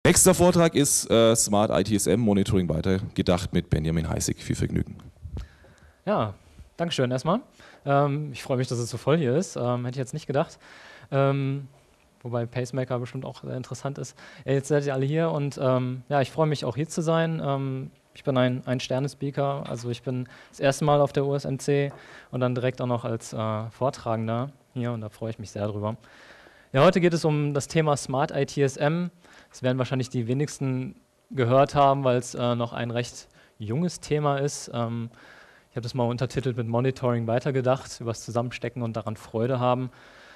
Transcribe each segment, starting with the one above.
Nächster Vortrag ist Smart ITSM Monitoring weitergedacht mit Benjamin Heisig. Viel Vergnügen. Ja, Dankeschön erstmal. Ich freue mich, dass es so voll hier ist. Hätte ich jetzt nicht gedacht. Wobei Pacemaker bestimmt auch sehr interessant ist. Ja, jetzt seid ihr alle hier und ja, ich freue mich auch hier zu sein. Ich bin ein Sterne-Speaker, also ich bin das erste Mal auf der USMC und dann direkt auch noch als Vortragender hier und da freue ich mich sehr drüber. Ja, heute geht es um das Thema Smart ITSM. Das werden wahrscheinlich die wenigsten gehört haben, weil es noch ein recht junges Thema ist. Ich habe das mal untertitelt mit Monitoring weitergedacht, über das Zusammenstecken und daran Freude haben.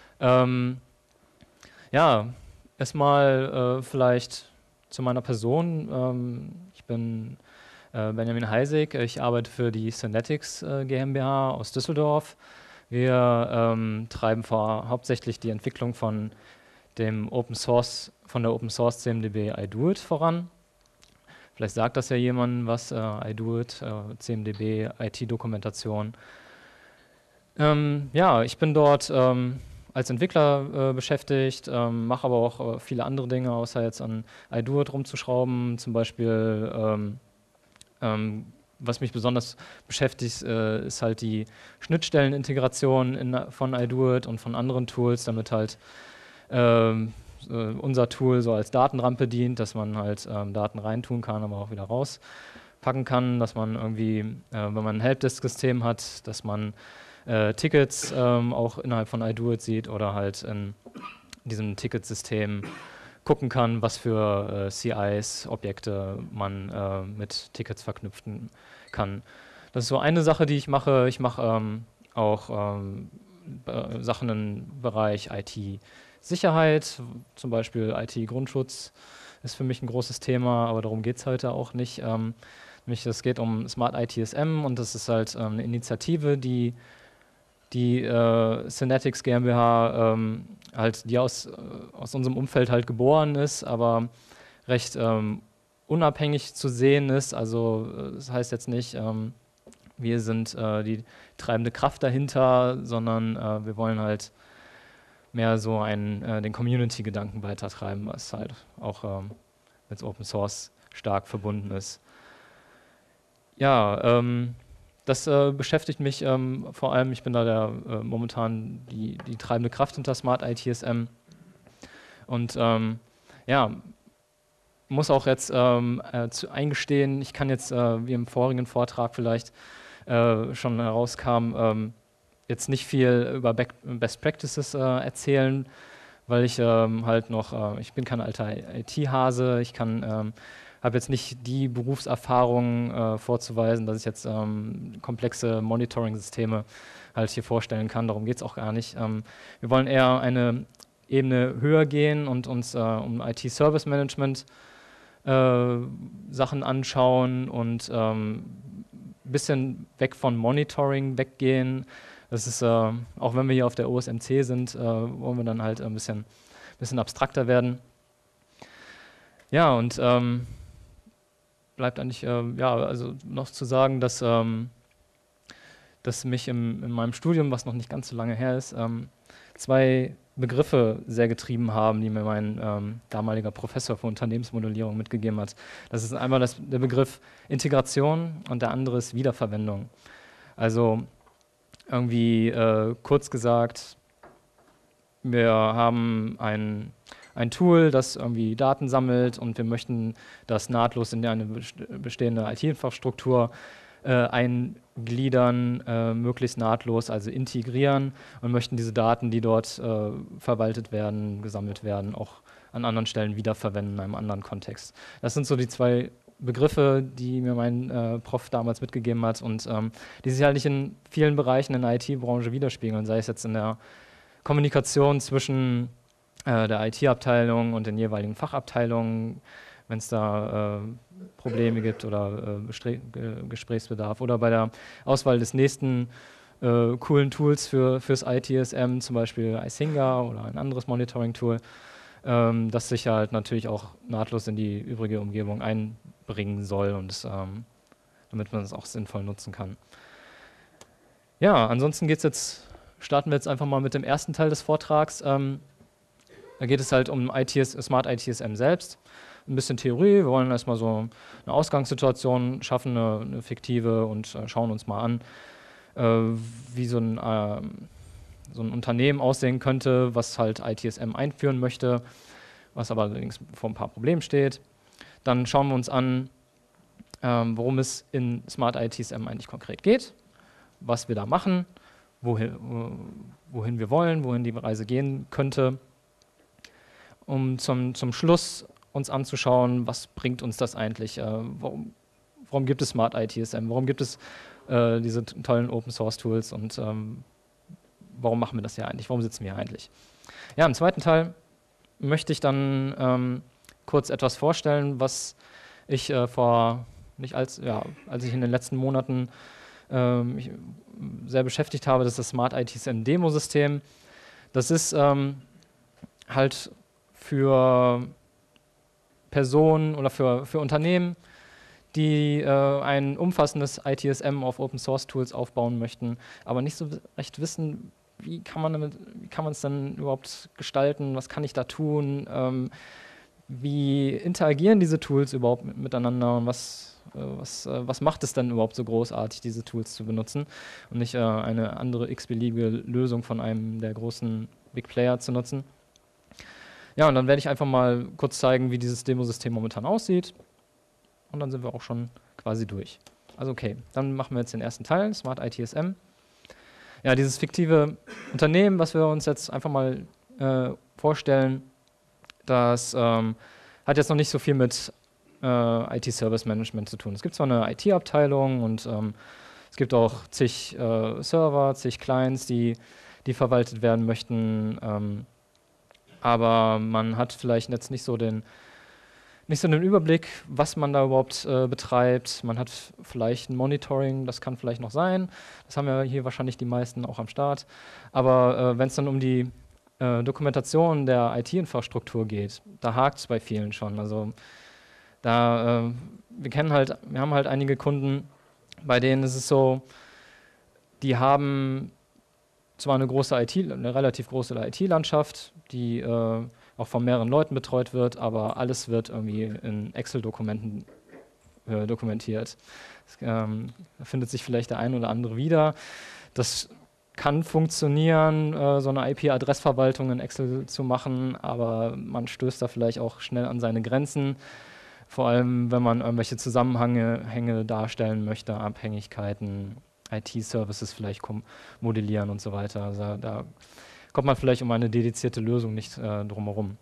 Ja, erstmal vielleicht zu meiner Person. Ich bin Benjamin Heisig, ich arbeite für die Synetics GmbH aus Düsseldorf. Wir treiben hauptsächlich die Entwicklung von der Open Source CMDB iDoIt voran. Vielleicht sagt das ja jemandem was, iDoIt, CMDB, IT-Dokumentation. Ja, ich bin dort als Entwickler beschäftigt, mache aber auch viele andere Dinge, außer jetzt an iDoIt rumzuschrauben. Zum Beispiel, was mich besonders beschäftigt, ist halt die Schnittstellenintegration von iDoIt und von anderen Tools, damit halt unser Tool so als Datenrampe dient, dass man halt Daten reintun kann, aber auch wieder rauspacken kann, dass man irgendwie, wenn man ein Helpdesk-System hat, dass man Tickets auch innerhalb von iDoIt sieht oder halt in diesem Ticketsystem gucken kann, was für CIs, Objekte man mit Tickets verknüpfen kann. Das ist so eine Sache, die ich mache. Ich mache auch Sachen im Bereich IT-Sicherheit, zum Beispiel IT-Grundschutz ist für mich ein großes Thema, aber darum geht es heute auch nicht. Nämlich es geht um Smart ITSM und das ist halt eine Initiative, die Synetics GmbH halt, die aus unserem Umfeld halt geboren ist, aber recht unabhängig zu sehen ist. Also das heißt jetzt nicht, wir sind die treibende Kraft dahinter, sondern wir wollen halt mehr so den Community-Gedanken weitertreiben, was halt auch mit Open Source stark verbunden ist. Ja, das beschäftigt mich vor allem, ich bin da momentan die treibende Kraft hinter Smart ITSM und ja, muss auch jetzt eingestehen, ich kann jetzt, wie im vorigen Vortrag vielleicht schon herauskam, jetzt nicht viel über Best Practices erzählen, weil ich halt noch, ich bin kein alter IT-Hase, ich habe jetzt nicht die Berufserfahrung vorzuweisen, dass ich jetzt komplexe Monitoring-Systeme halt hier vorstellen kann. Darum geht es auch gar nicht. Wir wollen eher eine Ebene höher gehen und uns um IT-Service-Management Sachen anschauen und ein bisschen weg von Monitoring weggehen. Das ist, auch wenn wir hier auf der OSMC sind, wollen wir dann halt ein bisschen abstrakter werden. Ja, und bleibt eigentlich ja, also noch zu sagen, dass mich in meinem Studium, was noch nicht ganz so lange her ist, zwei Begriffe sehr getrieben haben, die mir mein damaliger Professor für Unternehmensmodellierung mitgegeben hat. Das ist einmal der Begriff Integration und der andere ist Wiederverwendung. Also irgendwie kurz gesagt, wir haben ein Tool, das irgendwie Daten sammelt und wir möchten das nahtlos in eine bestehende IT-Infrastruktur eingliedern, möglichst nahtlos, also integrieren und möchten diese Daten, die dort verwaltet werden, gesammelt werden, auch an anderen Stellen wiederverwenden in einem anderen Kontext. Das sind so die zwei Begriffe, die mir mein Prof damals mitgegeben hat und die sich halt nicht in vielen Bereichen in der IT-Branche widerspiegeln, sei es jetzt in der Kommunikation zwischen der IT-Abteilung und den jeweiligen Fachabteilungen, wenn es da Probleme gibt oder Gesprächsbedarf oder bei der Auswahl des nächsten coolen Tools fürs ITSM, zum Beispiel iSinger oder ein anderes Monitoring-Tool, das sich halt natürlich auch nahtlos in die übrige Umgebung einbringen soll und damit man es auch sinnvoll nutzen kann. Ja, ansonsten starten wir jetzt einfach mal mit dem ersten Teil des Vortrags. Da geht es halt um Smart ITSM selbst. ein bisschen Theorie, wir wollen erstmal so eine Ausgangssituation schaffen, eine fiktive und schauen uns mal an, wie so ein Unternehmen aussehen könnte, was halt ITSM einführen möchte, was aber allerdings vor ein paar Problemen steht. Dann schauen wir uns an, worum es in Smart ITSM eigentlich konkret geht, was wir da machen, wohin wir wollen, wohin die Reise gehen könnte, um zum Schluss uns anzuschauen, was bringt uns das eigentlich, warum gibt es Smart ITSM, warum gibt es diese tollen Open-Source-Tools und warum machen wir das hier eigentlich, warum sitzen wir hier eigentlich. Ja, im zweiten Teil möchte ich dann kurz etwas vorstellen, was ich als ich in den letzten Monaten mich sehr beschäftigt habe, das ist das Smart ITSM Demo-System. Das ist halt für Personen oder für Unternehmen, die ein umfassendes ITSM auf Open Source Tools aufbauen möchten, aber nicht so recht wissen, wie kann man es dann überhaupt gestalten, was kann ich da tun, wie interagieren diese Tools überhaupt miteinander und was macht es denn überhaupt so großartig, diese Tools zu benutzen und nicht eine andere x-beliebige Lösung von einem der großen Big Player zu nutzen. Ja, und dann werde ich einfach mal kurz zeigen, wie dieses Demosystem momentan aussieht. Und dann sind wir auch schon quasi durch. Also okay, dann machen wir jetzt den ersten Teil, Smart ITSM. Ja, dieses fiktive Unternehmen, was wir uns jetzt einfach mal vorstellen, das hat jetzt noch nicht so viel mit IT-Service Management zu tun. Es gibt zwar eine IT-Abteilung und es gibt auch zig Server, zig Clients, die verwaltet werden möchten, aber man hat vielleicht jetzt nicht so den Überblick, was man da überhaupt betreibt. Man hat vielleicht ein Monitoring, das kann vielleicht noch sein. Das haben ja hier wahrscheinlich die meisten auch am Start. Aber wenn es dann um die Dokumentation der IT-Infrastruktur geht, da hakt es bei vielen schon. Also wir haben halt einige Kunden, bei denen ist es so, die haben zwar eine relativ große IT-Landschaft, die auch von mehreren Leuten betreut wird, aber alles wird irgendwie in Excel-Dokumenten dokumentiert. Da findet sich vielleicht der ein oder andere wieder. Das kann funktionieren, so eine IP-Adressverwaltung in Excel zu machen, aber man stößt da vielleicht auch schnell an seine Grenzen, vor allem wenn man irgendwelche Zusammenhänge darstellen möchte, Abhängigkeiten, IT-Services vielleicht modellieren und so weiter. Also da kommt man vielleicht um eine dedizierte Lösung nicht drumherum.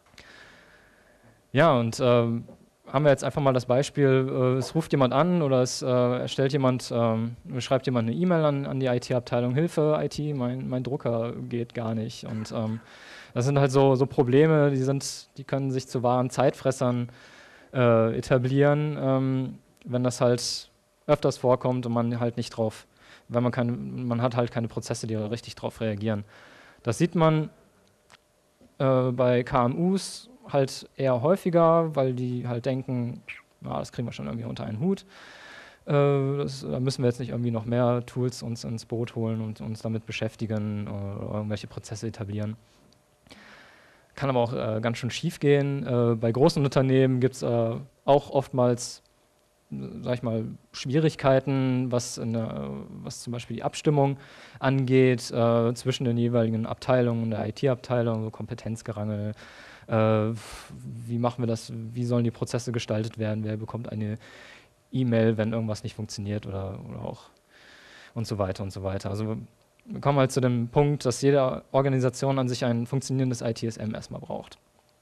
Ja, und haben wir jetzt einfach mal das Beispiel, es ruft jemand an oder es schreibt jemand eine E-Mail an die IT-Abteilung, Hilfe, IT, mein Drucker geht gar nicht. Und das sind halt so Probleme, die können sich zu wahren Zeitfressern etablieren, wenn das halt öfters vorkommt und man halt nicht drauf, man hat halt keine Prozesse, die richtig drauf reagieren. Das sieht man bei KMUs halt eher häufiger, weil die halt denken, das kriegen wir schon irgendwie unter einen Hut. Da müssen wir jetzt nicht irgendwie noch mehr Tools uns ins Boot holen und uns damit beschäftigen oder irgendwelche Prozesse etablieren. Kann aber auch ganz schön schief gehen. Bei großen Unternehmen gibt es auch oftmals, sag ich mal, Schwierigkeiten, was zum Beispiel die Abstimmung angeht, zwischen den jeweiligen Abteilungen der IT-Abteilung, so Kompetenzgerangel. Wie machen wir das? Wie sollen die Prozesse gestaltet werden? Wer bekommt eine E-Mail, wenn irgendwas nicht funktioniert oder auch und so weiter und so weiter. Also wir kommen halt zu dem Punkt, dass jede Organisation an sich ein funktionierendes ITSM erstmal braucht.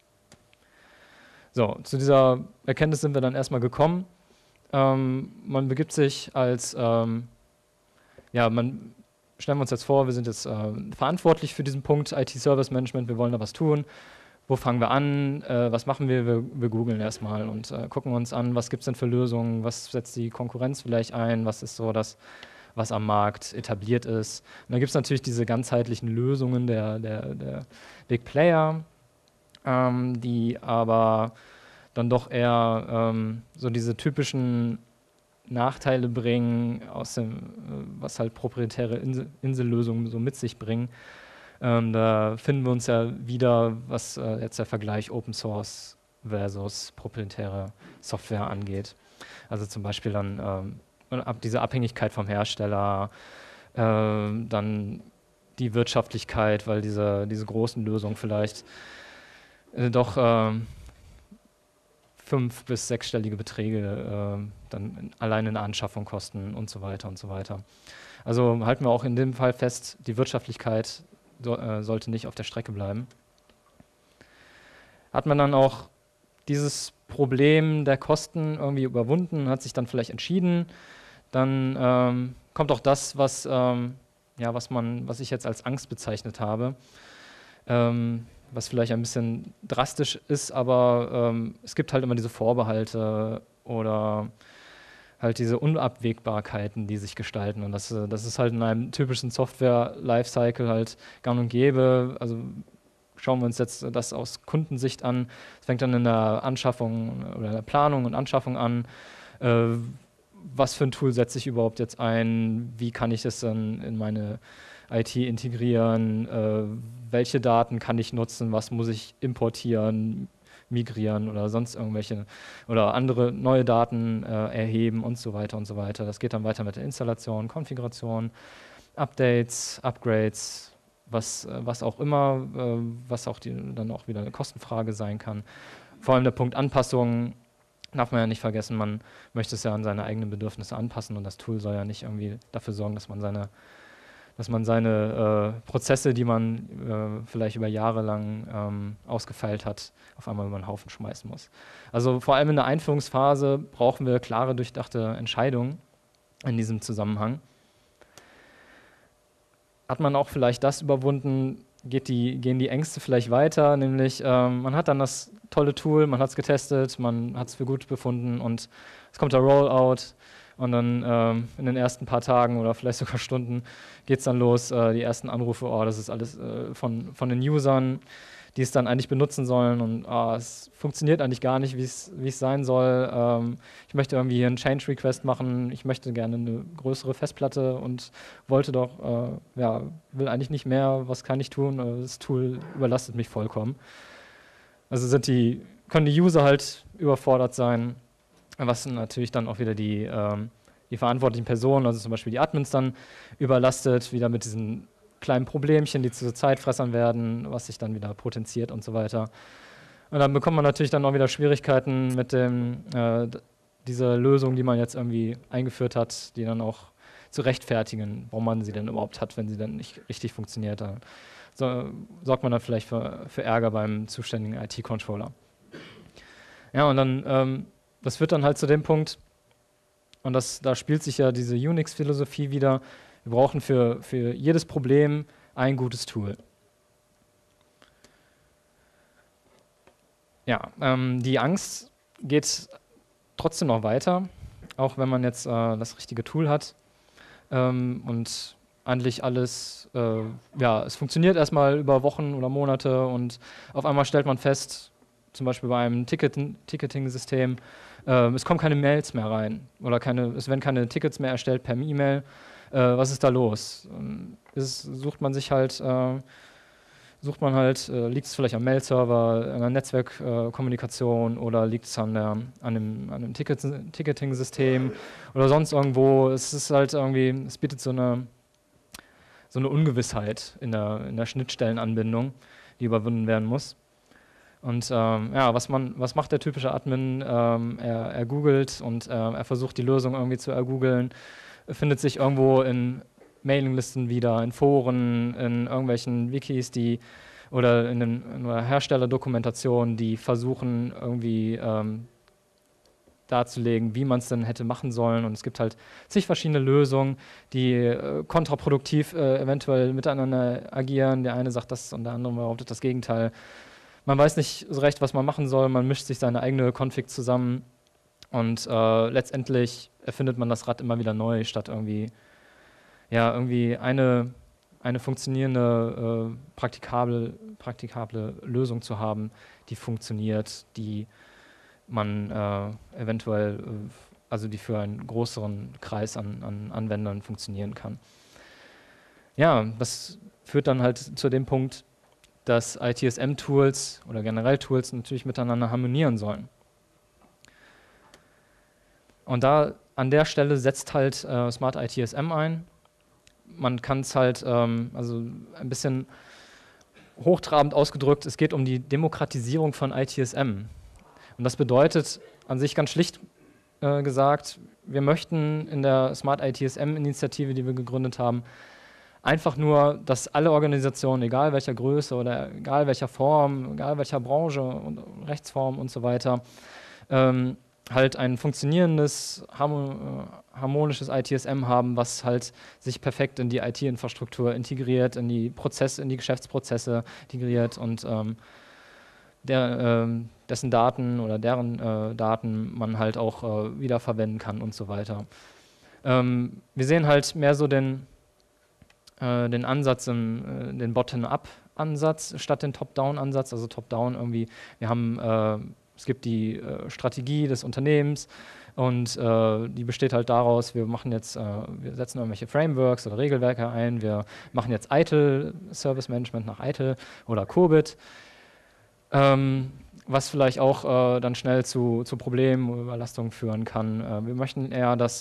So, zu dieser Erkenntnis sind wir dann erstmal gekommen. Man begibt sich stellen wir uns jetzt vor, wir sind jetzt verantwortlich für diesen Punkt IT-Service Management, wir wollen da was tun. Wo fangen wir an? Was machen wir? Wir googeln erstmal und gucken uns an, was gibt es denn für Lösungen, was setzt die Konkurrenz vielleicht ein, was ist so das, was am Markt etabliert ist. Und dann gibt es natürlich diese ganzheitlichen Lösungen der Big Player, die aber dann doch eher so diese typischen Nachteile bringen, was halt proprietäre Insellösungen so mit sich bringen. Da finden wir uns ja wieder, was jetzt der Vergleich Open Source versus proprietäre Software angeht. Also zum Beispiel dann diese Abhängigkeit vom Hersteller, dann die Wirtschaftlichkeit, weil diese großen Lösungen vielleicht doch 5- bis 6-stellige Beträge dann allein in der Anschaffung kosten und so weiter und so weiter. Also halten wir auch in dem Fall fest, die Wirtschaftlichkeit sollte nicht auf der Strecke bleiben. Hat man dann auch dieses Problem der Kosten irgendwie überwunden, hat sich dann vielleicht entschieden, dann kommt auch das, was ich jetzt als Angst bezeichnet habe, was vielleicht ein bisschen drastisch ist, aber es gibt halt immer diese Vorbehalte oder halt diese Unabwägbarkeiten, die sich gestalten. Und das ist halt in einem typischen Software-Lifecycle halt gang und gäbe. Also schauen wir uns jetzt das aus Kundensicht an. Es fängt dann in der Anschaffung oder der Planung und Anschaffung an. Was für ein Tool setze ich überhaupt jetzt ein? Wie kann ich das dann in meine IT integrieren? Welche Daten kann ich nutzen? Was muss ich importieren, migrieren oder sonst irgendwelche oder andere neue Daten erheben und so weiter und so weiter. Das geht dann weiter mit der Installation, Konfiguration, Updates, Upgrades, was auch immer, was auch dann auch wieder eine Kostenfrage sein kann. Vor allem der Punkt Anpassungen darf man ja nicht vergessen, man möchte es ja an seine eigenen Bedürfnisse anpassen und das Tool soll ja nicht irgendwie dafür sorgen, dass man seine Prozesse, die man vielleicht über Jahre lang ausgefeilt hat, auf einmal über den Haufen schmeißen muss. Also vor allem in der Einführungsphase brauchen wir klare, durchdachte Entscheidungen in diesem Zusammenhang. Hat man auch vielleicht das überwunden, gehen die Ängste vielleicht weiter, nämlich man hat dann das tolle Tool, man hat es getestet, man hat es für gut befunden und es kommt der Rollout und dann in den ersten paar Tagen oder vielleicht sogar Stunden geht es dann los, die ersten Anrufe, das ist alles von den Usern, die es dann eigentlich benutzen sollen und es funktioniert eigentlich gar nicht, wie es sein soll. Ich möchte irgendwie hier einen Change Request machen, ich möchte gerne eine größere Festplatte und will eigentlich nicht mehr, was kann ich tun? Das Tool überlastet mich vollkommen. Also können die User halt überfordert sein, was natürlich dann auch wieder die verantwortlichen Personen, also zum Beispiel die Admins dann überlastet, wieder mit diesen kleinen Problemchen, die zu Zeitfressern werden, was sich dann wieder potenziert und so weiter. Und dann bekommt man natürlich dann auch wieder Schwierigkeiten mit dieser Lösung, die man jetzt irgendwie eingeführt hat, die dann auch zu rechtfertigen, warum man sie denn überhaupt hat, wenn sie dann nicht richtig funktioniert. Dann sorgt man dann vielleicht für Ärger beim zuständigen IT-Controller. Ja, und dann, das führt dann halt zu dem Punkt, und da spielt sich ja diese Unix-Philosophie wieder, wir brauchen für jedes Problem ein gutes Tool. Ja, die Angst geht trotzdem noch weiter, auch wenn man jetzt das richtige Tool hat und eigentlich alles, es funktioniert erstmal über Wochen oder Monate und auf einmal stellt man fest, zum Beispiel bei einem Ticketing-System, es kommen keine Mails mehr rein oder es werden keine Tickets mehr erstellt per E-Mail. Was ist da los? Sucht man halt, liegt es vielleicht am Mail-Server, an der Netzwerkkommunikation oder liegt es an einem Ticketing-System oder sonst irgendwo. Es ist halt irgendwie, es bietet so eine Ungewissheit in der Schnittstellenanbindung, die überwunden werden muss. Und was macht der typische Admin? Er googelt und er versucht die Lösung irgendwie zu ergoogeln, findet sich irgendwo in Mailinglisten wieder, in Foren, in irgendwelchen Wikis, oder in einer Herstellerdokumentation, die versuchen irgendwie darzulegen, wie man es denn hätte machen sollen. Und es gibt halt zig verschiedene Lösungen, die kontraproduktiv eventuell miteinander agieren. Der eine sagt das und der andere behauptet das Gegenteil. Man weiß nicht so recht, was man machen soll. Man mischt sich seine eigene Config zusammen und letztendlich erfindet man das Rad immer wieder neu, statt irgendwie eine funktionierende, praktikable Lösung zu haben, die funktioniert, die man eventuell, also die für einen größeren Kreis an Anwendern funktionieren kann. Ja, das führt dann halt zu dem Punkt, dass ITSM-Tools oder generell Tools natürlich miteinander harmonieren sollen. Und an der Stelle setzt halt Smart ITSM ein. Man kann es halt, also ein bisschen hochtrabend ausgedrückt, es geht um die Demokratisierung von ITSM. Und das bedeutet an sich ganz schlicht gesagt, wir möchten in der Smart ITSM-Initiative, die wir gegründet haben, einfach nur, dass alle Organisationen, egal welcher Größe oder egal welcher Form, egal welcher Branche und Rechtsform und so weiter, halt ein funktionierendes, harmonisches ITSM haben, was halt sich perfekt in die IT-Infrastruktur integriert, in die Prozesse, in die Geschäftsprozesse integriert und dessen Daten oder deren Daten man halt auch wiederverwenden kann und so weiter. Wir sehen halt mehr so den Ansatz, den Bottom-up-Ansatz statt den Top-down-Ansatz. Also Top-down irgendwie, es gibt die Strategie des Unternehmens und die besteht halt daraus, wir setzen irgendwelche Frameworks oder Regelwerke ein, wir machen jetzt ITIL, Service Management nach ITIL oder COBIT, was vielleicht auch dann schnell zu Problemen, Überlastungen führen kann. Wir möchten eher, dass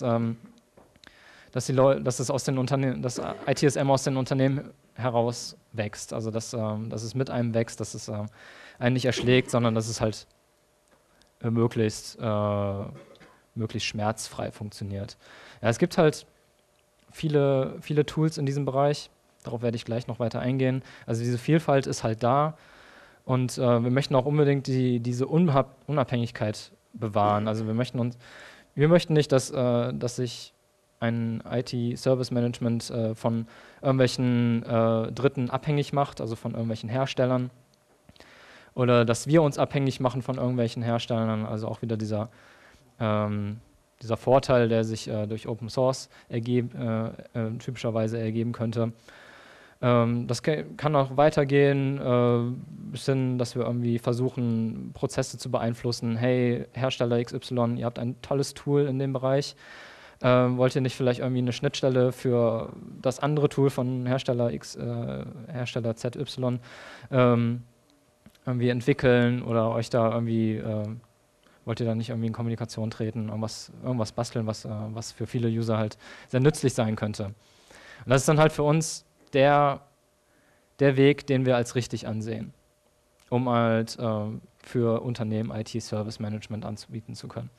es aus den Unternehmen, dass ITSM aus den Unternehmen heraus wächst, also dass es mit einem wächst, dass es einen nicht erschlägt, sondern dass es halt möglichst schmerzfrei funktioniert. Ja, es gibt halt viele Tools in diesem Bereich, darauf werde ich gleich noch weiter eingehen. Also diese Vielfalt ist halt da und wir möchten auch unbedingt diese Unabhängigkeit bewahren. Also wir möchten nicht, dass sich ein IT-Service-Management von irgendwelchen Dritten abhängig macht, also von irgendwelchen Herstellern. Oder dass wir uns abhängig machen von irgendwelchen Herstellern, also auch wieder dieser Vorteil, der sich durch Open Source typischerweise ergeben könnte. Das kann auch weitergehen, bis hin, dass wir irgendwie versuchen, Prozesse zu beeinflussen. Hey, Hersteller XY, ihr habt ein tolles Tool in dem Bereich. Wollt ihr nicht vielleicht irgendwie eine Schnittstelle für das andere Tool von Hersteller Hersteller ZY irgendwie entwickeln oder euch da irgendwie, wollt ihr da nicht irgendwie in Kommunikation treten, irgendwas basteln, was für viele User halt sehr nützlich sein könnte. Und das ist dann halt für uns der Weg, den wir als richtig ansehen, um halt für Unternehmen IT-Service Management anzubieten zu können.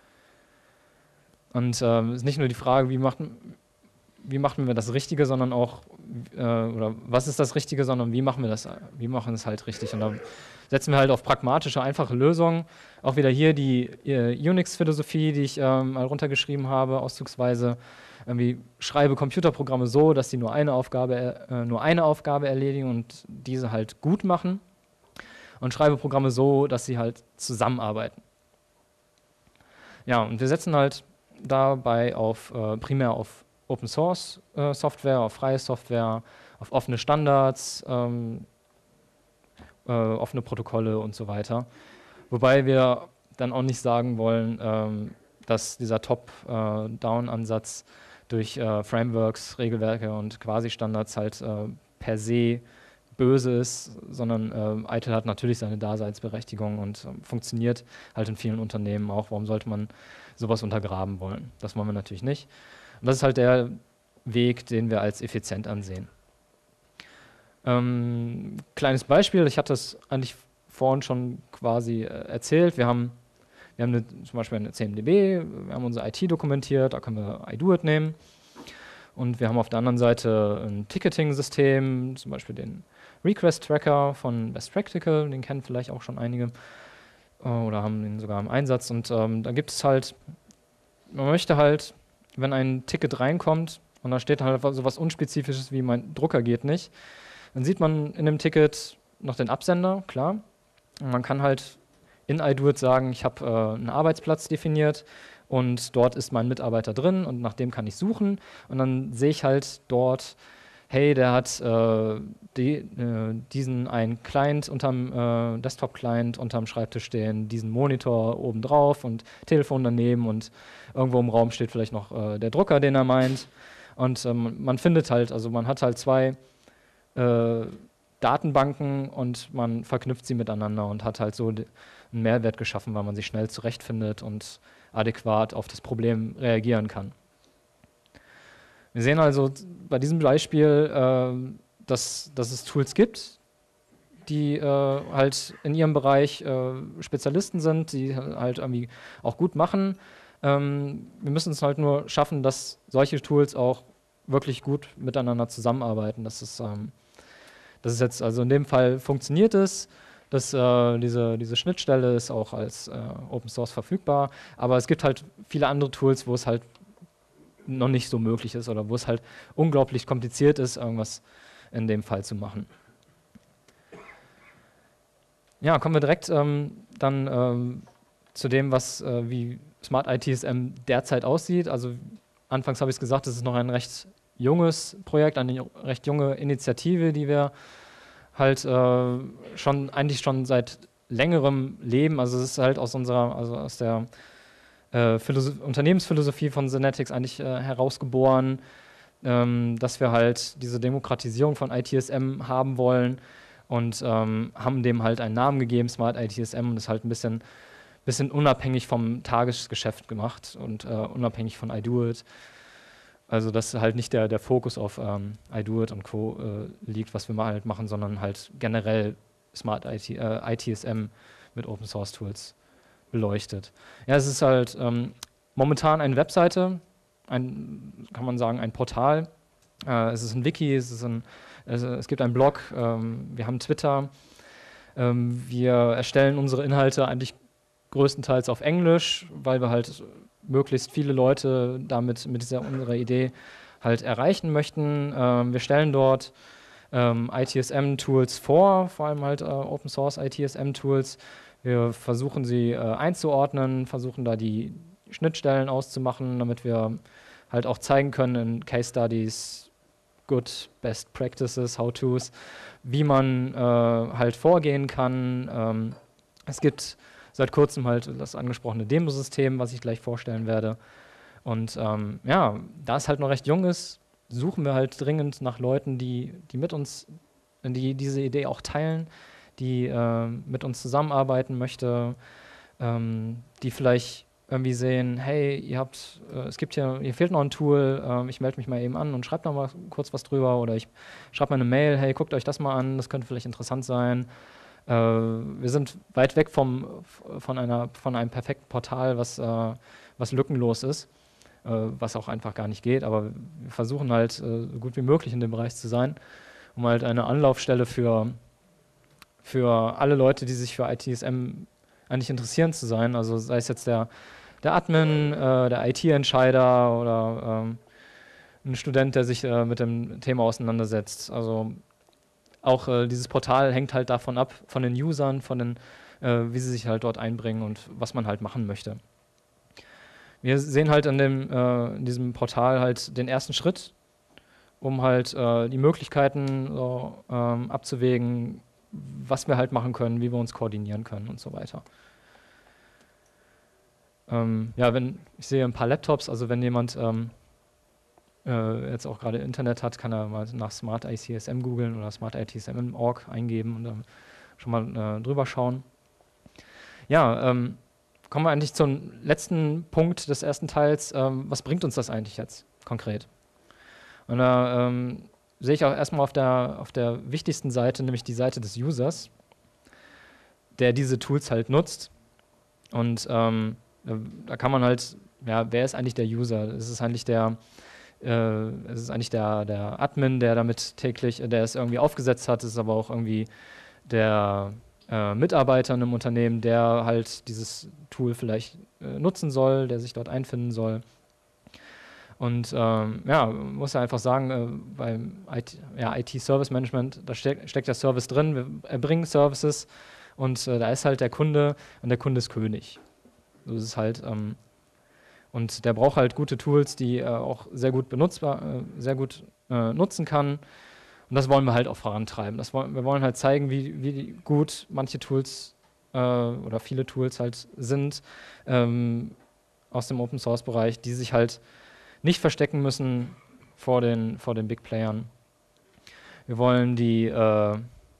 Und es ist nicht nur die Frage, wie machen wir das Richtige, sondern auch, oder was ist das Richtige, sondern wie machen wir es halt richtig. Und da setzen wir halt auf pragmatische, einfache Lösungen. Auch wieder hier die Unix-Philosophie, die ich mal runtergeschrieben habe, auszugsweise. Irgendwie schreibe Computerprogramme so, dass sie nur eine Aufgabe erledigen und diese halt gut machen. Und schreibe Programme so, dass sie halt zusammenarbeiten. Ja, und wir setzen halt dabei primär auf Open Source Software, auf freie Software, auf offene Standards, offene Protokolle und so weiter. Wobei wir dann auch nicht sagen wollen, dass dieser Top-Down-Ansatz durch Frameworks, Regelwerke und Quasi-Standards halt per se böse ist, sondern ITIL hat natürlich seine Daseinsberechtigung und funktioniert halt in vielen Unternehmen auch. Warum sollte man sowas untergraben wollen? Das wollen wir natürlich nicht. Und das ist halt der Weg, den wir als effizient ansehen. Kleines Beispiel, ich hatte es eigentlich vorhin schon quasi erzählt. Wir haben zum Beispiel eine CMDB, wir haben unsere IT dokumentiert, da können wir iDoIt nehmen. Und wir haben auf der anderen Seite ein Ticketing-System, zum Beispiel den Request-Tracker von Best Practical, den kennen vielleicht auch schon einige oder haben den sogar im Einsatz. Und da gibt es halt, man möchte halt, wenn ein Ticket reinkommt und da steht halt so was Unspezifisches wie mein Drucker geht nicht, dann sieht man in dem Ticket noch den Absender, klar. Und man kann halt in iDoIt sagen, ich habe einen Arbeitsplatz definiert und dort ist mein Mitarbeiter drin und nach dem kann ich suchen und dann sehe ich halt dort, hey, der hat diesen einen Client Desktop-Client unterm Schreibtisch stehen, diesen Monitor oben drauf und Telefon daneben und irgendwo im Raum steht vielleicht noch der Drucker, den er meint. Und man findet halt, also man hat halt zwei Datenbanken und man verknüpft sie miteinander und hat halt so einen Mehrwert geschaffen, weil man sich schnell zurechtfindet und adäquat auf das Problem reagieren kann. Wir sehen also bei diesem Beispiel, dass es Tools gibt, die halt in ihrem Bereich Spezialisten sind, die halt irgendwie auch gut machen. Wir müssen es halt nur schaffen, dass solche Tools auch wirklich gut miteinander zusammenarbeiten. Das ist jetzt also in dem Fall funktioniert es, dass diese Schnittstelle ist auch als Open Source verfügbar, aber es gibt halt viele andere Tools, wo es halt noch nicht so möglich ist oder wo es halt unglaublich kompliziert ist, irgendwas in dem Fall zu machen. Ja, kommen wir direkt dann zu dem, wie Smart ITSM derzeit aussieht. Also anfangs habe ich es gesagt, es ist noch ein recht junges Projekt, eine recht junge Initiative, die wir halt eigentlich schon seit längerem leben. Also es ist halt aus der Unternehmensphilosophie von Synetics eigentlich herausgeboren, dass wir halt diese Demokratisierung von ITSM haben wollen und haben dem halt einen Namen gegeben, Smart ITSM, und das halt ein bisschen unabhängig vom Tagesgeschäft gemacht und unabhängig von iDoIT. Also dass halt nicht der Fokus auf iDoIT und Co. liegt, was wir mal halt machen, sondern halt generell Smart ITSM mit Open Source Tools beleuchtet. Ja, es ist halt momentan eine Webseite, kann man sagen, ein Portal. Es ist ein Wiki, es gibt einen Blog, wir haben Twitter. Wir erstellen unsere Inhalte eigentlich größtenteils auf Englisch, weil wir halt möglichst viele Leute damit mit unserer Idee halt erreichen möchten. Wir stellen dort ITSM-Tools vor allem halt Open Source ITSM-Tools. Wir versuchen sie einzuordnen, versuchen da die Schnittstellen auszumachen, damit wir halt auch zeigen können in Case Studies, Good Best Practices, How-Tos, wie man halt vorgehen kann. Es gibt seit kurzem halt das angesprochene Demosystem, was ich gleich vorstellen werde. Und ja, da es halt noch recht jung ist, suchen wir halt dringend nach Leuten, die mit uns, die diese Idee auch teilen, die mit uns zusammenarbeiten möchte, die vielleicht irgendwie sehen, hey, hier fehlt noch ein Tool, ich melde mich mal eben an und schreibe noch mal kurz was drüber, oder ich schreibe mal eine Mail, hey, guckt euch das mal an, das könnte vielleicht interessant sein. Wir sind weit weg von einem perfekten Portal, was lückenlos ist, was auch einfach gar nicht geht, aber wir versuchen halt so gut wie möglich in dem Bereich zu sein, um halt eine Anlaufstelle für alle Leute, die sich für ITSM eigentlich interessieren zu sein, also sei es jetzt der Admin, der IT-Entscheider oder ein Student, der sich mit dem Thema auseinandersetzt. Also auch dieses Portal hängt halt davon ab, von den Usern, wie sie sich halt dort einbringen und was man halt machen möchte. Wir sehen halt in diesem Portal halt den ersten Schritt, um halt die Möglichkeiten abzuwägen, was wir halt machen können, wie wir uns koordinieren können und so weiter. Ja, ich sehe ein paar Laptops, also wenn jemand jetzt auch gerade Internet hat, kann er mal nach Smart ITSM googeln oder Smart ITSM.org eingeben und dann schon mal drüber schauen. Ja, kommen wir eigentlich zum letzten Punkt des ersten Teils. Was bringt uns das eigentlich jetzt konkret? Und da sehe ich auch erstmal auf der wichtigsten Seite, nämlich die Seite des Users, der diese Tools halt nutzt. Und da kann man halt, ja, wer ist eigentlich der User? Es ist eigentlich der Admin, der damit der es irgendwie aufgesetzt hat. Es ist aber auch irgendwie der Mitarbeiter in einem Unternehmen, der halt dieses Tool vielleicht nutzen soll, der sich dort einfinden soll. Und ja, man muss ja einfach sagen, beim IT-Service Management, da steckt der Service drin, wir erbringen Services und da ist halt der Kunde und der Kunde ist König. So ist es halt. Und der braucht halt gute Tools, die er auch sehr gut nutzen kann. Und das wollen wir halt auch vorantreiben. Wir wollen halt zeigen, wie gut manche Tools oder viele Tools halt sind aus dem Open-Source-Bereich, die sich halt nicht verstecken müssen vor den Big Playern. Wir wollen die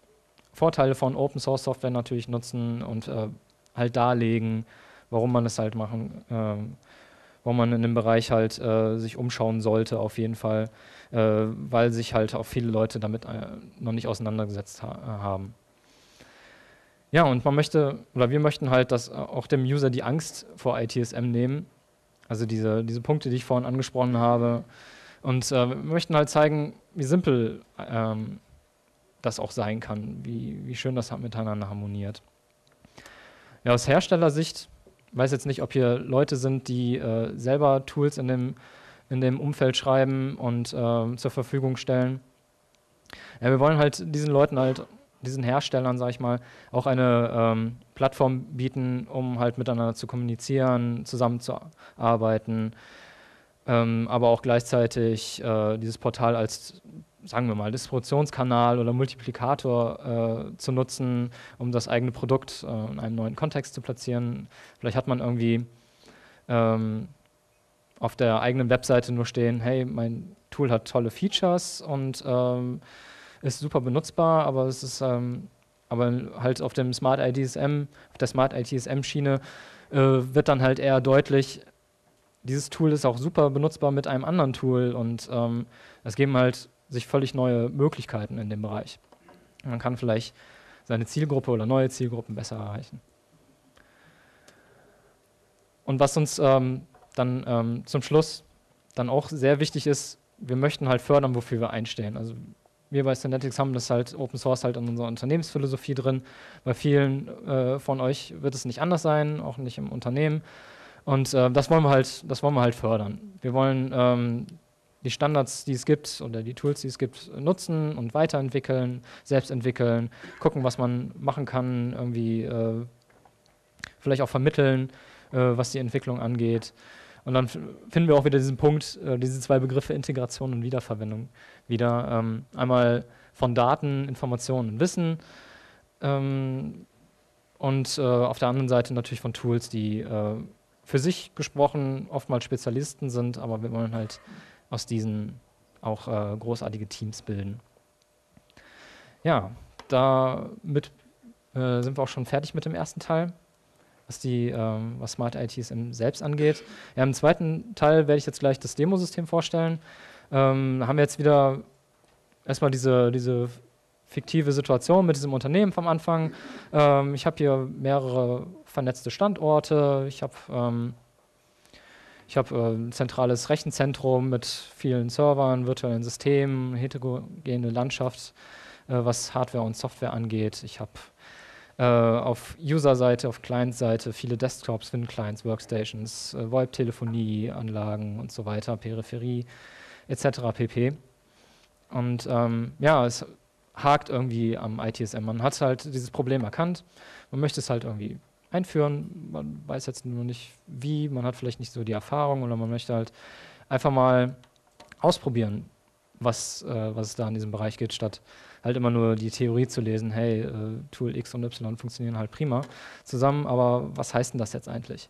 Vorteile von Open Source Software natürlich nutzen und halt darlegen, warum man es halt warum man in dem Bereich halt sich umschauen sollte auf jeden Fall, weil sich halt auch viele Leute damit noch nicht auseinandergesetzt haben. Ja, und wir möchten halt, dass auch dem User die Angst vor ITSM nehmen, also diese Punkte, die ich vorhin angesprochen habe, und wir möchten halt zeigen, wie simpel das auch sein kann, wie schön das miteinander harmoniert. Ja, aus Herstellersicht, ich weiß jetzt nicht, ob hier Leute sind, die selber Tools in dem Umfeld schreiben und zur Verfügung stellen. Ja, wir wollen halt diesen Herstellern, sag ich mal, auch eine Plattform bieten, um halt miteinander zu kommunizieren, zusammenzuarbeiten, aber auch gleichzeitig dieses Portal als, sagen wir mal, Distributionskanal oder Multiplikator zu nutzen, um das eigene Produkt in einem neuen Kontext zu platzieren. Vielleicht hat man irgendwie auf der eigenen Webseite nur stehen, hey, mein Tool hat tolle Features und ist super benutzbar, aber es ist aber halt auf der Smart ITSM-Schiene wird dann halt eher deutlich, dieses Tool ist auch super benutzbar mit einem anderen Tool und es geben halt sich völlig neue Möglichkeiten in dem Bereich. Man kann vielleicht seine Zielgruppe oder neue Zielgruppen besser erreichen. Und was uns dann zum Schluss dann auch sehr wichtig ist, wir möchten halt fördern, wofür wir einstehen. Also wir bei Synthetics haben das halt Open Source halt in unserer Unternehmensphilosophie drin. Bei vielen von euch wird es nicht anders sein, auch nicht im Unternehmen. Und das wollen wir halt fördern. Wir wollen die Standards, die es gibt oder die Tools, die es gibt, nutzen und weiterentwickeln, selbst entwickeln, gucken, was man machen kann, irgendwie vielleicht auch vermitteln, was die Entwicklung angeht. Und dann finden wir auch wieder diesen Punkt, diese zwei Begriffe Integration und Wiederverwendung wieder. Einmal von Daten, Informationen und Wissen und auf der anderen Seite natürlich von Tools, die für sich gesprochen oftmals Spezialisten sind, aber wir wollen halt aus diesen auch großartige Teams bilden. Ja, damit sind wir auch schon fertig mit dem ersten Teil, was Smart ITSM selbst angeht. Ja, im zweiten Teil werde ich jetzt gleich das Demosystem vorstellen. Haben wir jetzt wieder erstmal diese fiktive Situation mit diesem Unternehmen vom Anfang. Ich habe hier mehrere vernetzte Standorte. Ich habe ein zentrales Rechenzentrum mit vielen Servern, virtuellen Systemen, heterogene Landschaft, was Hardware und Software angeht. Ich habe auf User-Seite, auf Client-Seite viele Desktops, Win-Clients, Workstations, VoIP-Telefonie-Anlagen und so weiter, Peripherie etc. pp. Und ja, es hakt irgendwie am ITSM. Man hat halt dieses Problem erkannt, man möchte es halt irgendwie einführen, man weiß jetzt nur nicht wie, man hat vielleicht nicht so die Erfahrung oder man möchte halt einfach mal ausprobieren, was es da in diesem Bereich geht, statt halt immer nur die Theorie zu lesen, hey, Tool X und Y funktionieren halt prima zusammen, aber was heißt denn das jetzt eigentlich?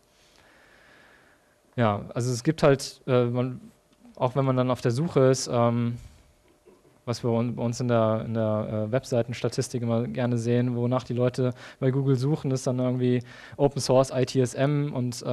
Ja, also es gibt halt, auch wenn man dann auf der Suche ist, was wir bei uns in der Webseitenstatistik immer gerne sehen, wonach die Leute bei Google suchen, ist dann irgendwie Open Source ITSM und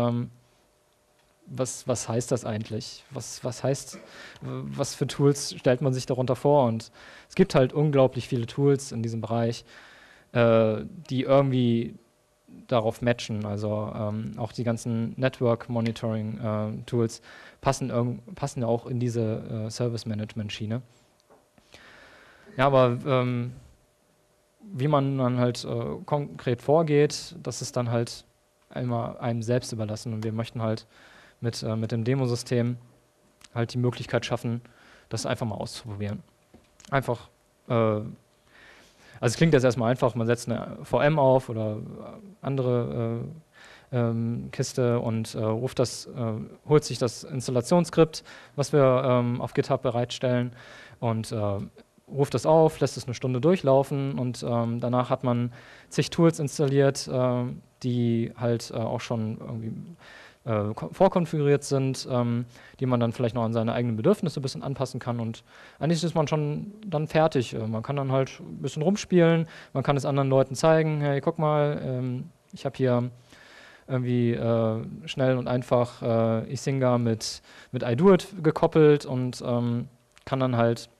was heißt das eigentlich? Was für Tools stellt man sich darunter vor? Und es gibt halt unglaublich viele Tools in diesem Bereich, die irgendwie darauf matchen. Also auch die ganzen Network Monitoring Tools passen ja auch in diese Service Management Schiene. Ja, aber wie man dann halt konkret vorgeht, das ist dann halt immer einem selbst überlassen. Und wir möchten halt mit dem Demosystem halt die Möglichkeit schaffen, das einfach mal auszuprobieren. Einfach, also es klingt jetzt erstmal einfach, man setzt eine VM auf oder andere Kiste und holt sich das Installationsskript, was wir auf GitHub bereitstellen und ruft das auf, lässt es eine Stunde durchlaufen und danach hat man zig Tools installiert, die halt auch schon irgendwie vorkonfiguriert sind, die man dann vielleicht noch an seine eigenen Bedürfnisse ein bisschen anpassen kann und eigentlich ist man schon dann fertig. Man kann dann halt ein bisschen rumspielen, man kann es anderen Leuten zeigen, hey, guck mal, ich habe hier irgendwie schnell und einfach Isinga mit iDoIt gekoppelt und kann dann halt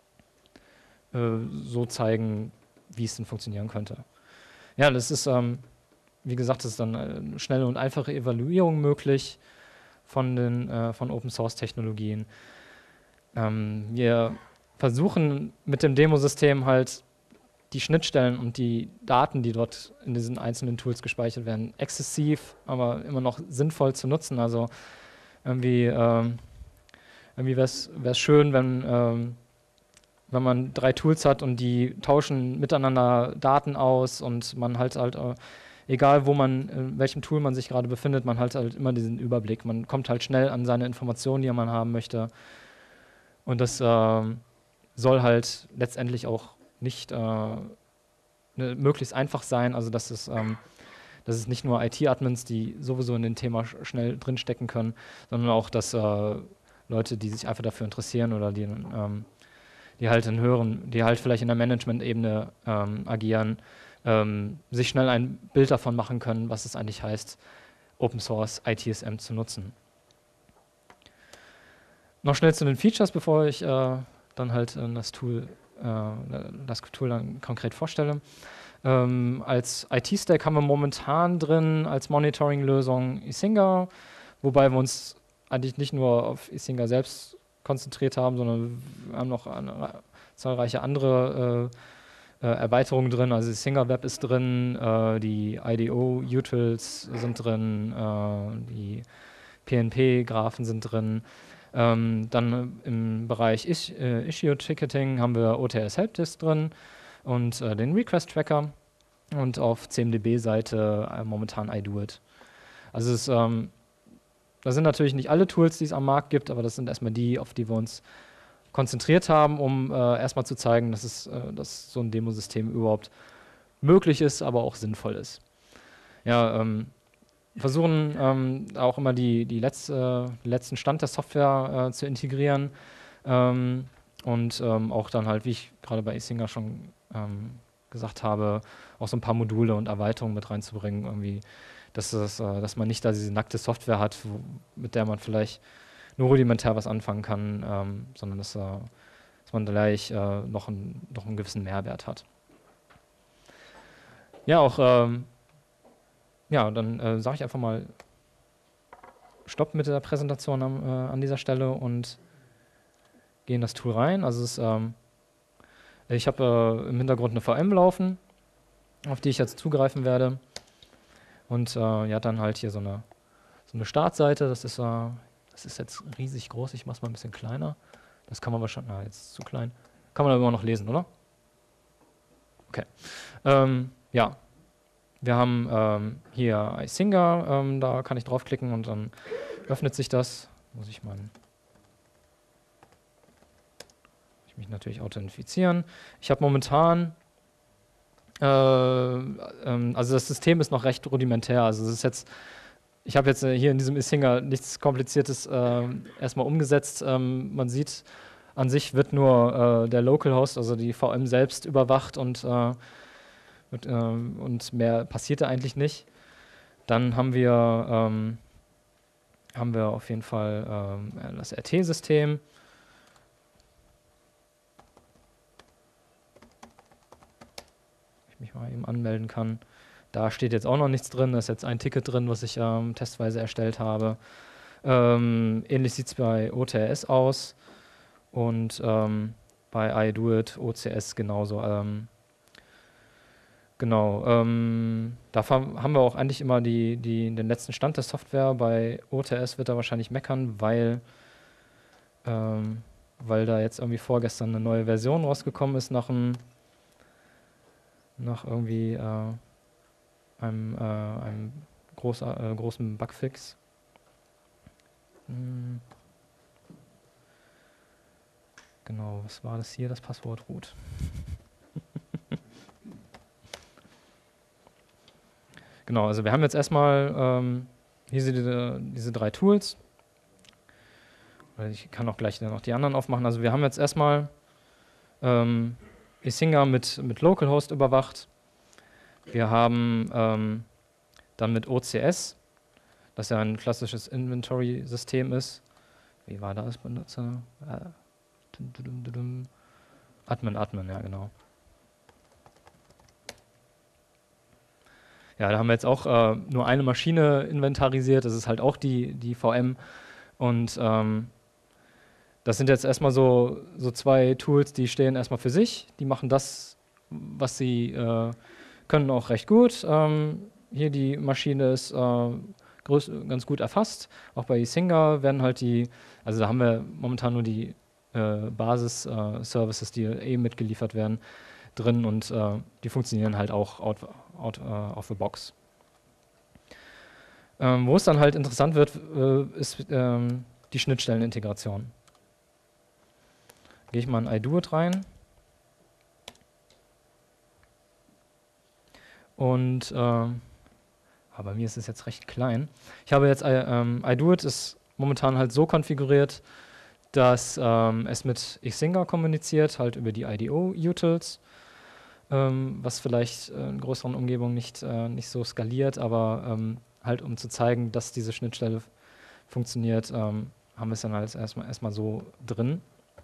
so zeigen, wie es denn funktionieren könnte. Ja, das ist wie gesagt, es ist dann eine schnelle und einfache Evaluierung möglich von Open-Source-Technologien. Wir versuchen mit dem Demosystem halt die Schnittstellen und die Daten, die dort in diesen einzelnen Tools gespeichert werden, exzessiv, aber immer noch sinnvoll zu nutzen. Also irgendwie wäre es schön, wenn man 3 Tools hat und die tauschen miteinander Daten aus und man halt egal in welchem Tool man sich gerade befindet, man hat halt immer diesen Überblick. Man kommt halt schnell an seine Informationen, die man haben möchte. Und das soll halt letztendlich auch nicht möglichst einfach sein. Also dass es nicht nur IT-Admins, die sowieso in dem Thema schnell drinstecken können, sondern auch, dass Leute, die sich einfach dafür interessieren oder die halt vielleicht in der Management-Ebene agieren, sich schnell ein Bild davon machen können, was es eigentlich heißt, Open Source ITSM zu nutzen. Noch schnell zu den Features, bevor ich dann halt das Tool dann konkret vorstelle. Als IT-Stack haben wir momentan drin als Monitoring-Lösung Isinga, wobei wir uns eigentlich nicht nur auf Isinga selbst konzentriert haben, sondern wir haben noch zahlreiche andere Erweiterungen drin, also Isinga Web ist drin, die IDO-Utils sind drin, die PNP-Graphen sind drin. Dann im Bereich Issue-Ticketing haben wir OTS Helpdesk drin und den Request-Tracker und auf CMDB-Seite momentan iDoIt. Also das sind natürlich nicht alle Tools, die es am Markt gibt, aber das sind erstmal die, auf die wir uns konzentriert haben, um erstmal zu zeigen, dass so ein Demosystem überhaupt möglich ist, aber auch sinnvoll ist. Ja, versuchen auch immer die letzten Stand der Software zu integrieren und auch dann halt, wie ich gerade bei Isinga schon gesagt habe, auch so ein paar Module und Erweiterungen mit reinzubringen, irgendwie, dass man nicht da diese nackte Software hat, mit der man vielleicht nur rudimentär was anfangen kann, sondern dass man gleich noch einen gewissen Mehrwert hat. Ja, auch dann sage ich einfach mal Stopp mit der Präsentation an dieser Stelle und gehe in das Tool rein. Also ich habe im Hintergrund eine VM laufen, auf die ich jetzt zugreifen werde. Und dann halt hier so eine Startseite. Das ist jetzt riesig groß. Ich mache es mal ein bisschen kleiner. Das kann man wahrscheinlich, jetzt ist zu klein. Kann man aber immer noch lesen, oder? Okay. Ja. Wir haben hier Isinga, da kann ich draufklicken und dann öffnet sich das. Muss ich mich natürlich authentifizieren. Ich habe momentan, also das System ist noch recht rudimentär. Also es ist jetzt, ich habe jetzt hier in diesem Isinga nichts Kompliziertes erstmal umgesetzt. Man sieht, an sich wird nur der Localhost, also die VM selbst überwacht und mehr passiert da eigentlich nicht. Dann haben wir auf jeden Fall das RT-System. Ich mich mal eben anmelden kann. Da steht jetzt auch noch nichts drin. Da ist jetzt ein Ticket drin, was ich testweise erstellt habe. Ähnlich sieht es bei OTS aus und bei iDoIt, OCS genauso. Genau, da haben wir auch eigentlich immer den letzten Stand der Software. Bei OTS wird er wahrscheinlich meckern, weil da jetzt irgendwie vorgestern eine neue Version rausgekommen ist nach irgendwie einem großen Bugfix. Genau, was war das hier? Das Passwort root. Genau, also wir haben jetzt erstmal Hier seht ihr diese 3 Tools. Ich kann auch gleich noch die anderen aufmachen. Also wir haben jetzt erstmal Isinga mit Localhost überwacht. Wir haben dann mit OCS, das ja ein klassisches Inventory-System ist. Wie war das Benutzer? Admin, ja genau. Ja, da haben wir jetzt auch nur eine Maschine inventarisiert, das ist halt auch die VM. Und das sind jetzt erstmal so 2 Tools, die stehen erstmal für sich, die machen das, was sie können, auch recht gut. Hier die Maschine ist ganz gut erfasst. Auch bei Isinga werden halt also da haben wir momentan nur die Basis-Services, die mitgeliefert werden, drin und die funktionieren halt auch out of the box. Wo es dann halt interessant wird, ist die Schnittstellenintegration. Gehe ich mal in iDoIt rein. Und bei mir ist es jetzt recht klein. Ich habe jetzt iDoIt ist momentan halt so konfiguriert, dass es mit Isinga kommuniziert, halt über die IDO-Utils, was vielleicht in größeren Umgebungen nicht so skaliert, aber halt um zu zeigen, dass diese Schnittstelle funktioniert, haben wir es dann halt erstmal so drin.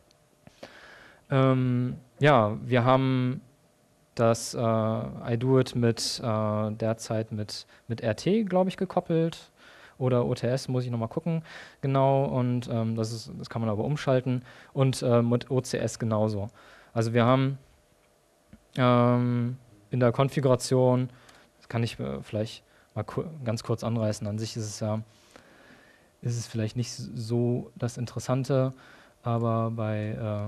Ja, wir haben das iDoIt derzeit mit RT, glaube ich, gekoppelt. Oder OTS, muss ich nochmal gucken, genau. Und das kann man aber umschalten. Und mit OCS genauso. Also wir haben in der Konfiguration, das kann ich vielleicht mal ganz kurz anreißen, an sich ist es vielleicht nicht so das Interessante, aber bei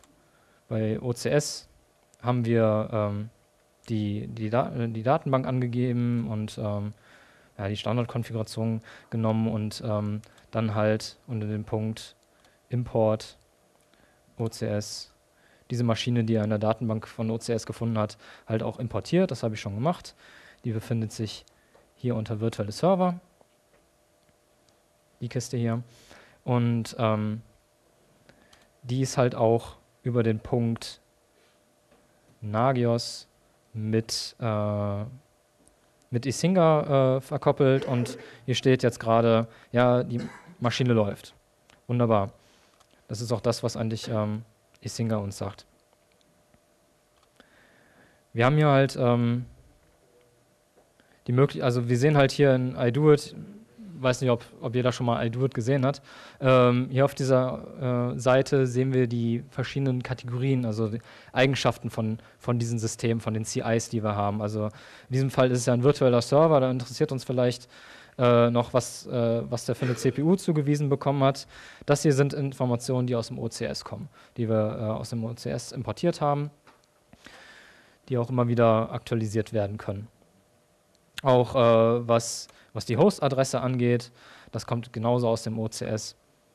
OCS haben wir die Datenbank angegeben und die Standardkonfiguration genommen und dann halt unter dem Punkt Import OCS diese Maschine, die er in der Datenbank von OCS gefunden hat, halt auch importiert. Das habe ich schon gemacht. Die befindet sich hier unter virtuelle Server. Die Kiste hier. Und die ist halt auch über den Punkt Nagios mit Isinga verkoppelt und hier steht jetzt gerade, ja, die Maschine läuft. Wunderbar. Das ist auch das, was eigentlich Isinga uns sagt. Wir haben hier halt die Möglichkeit, also wir sehen halt hier in iDoIt, weiß nicht, ob jeder schon mal iDoIt gesehen hat. Hier auf dieser Seite sehen wir die verschiedenen Kategorien, also die Eigenschaften von diesen Systemen, von den CIs, die wir haben. Also in diesem Fall ist es ja ein virtueller Server, da interessiert uns vielleicht noch, was der für eine CPU zugewiesen bekommen hat. Das hier sind Informationen, die aus dem OCS kommen, die wir aus dem OCS importiert haben, die auch immer wieder aktualisiert werden können. Auch was die Hostadresse angeht, das kommt genauso aus dem OCS.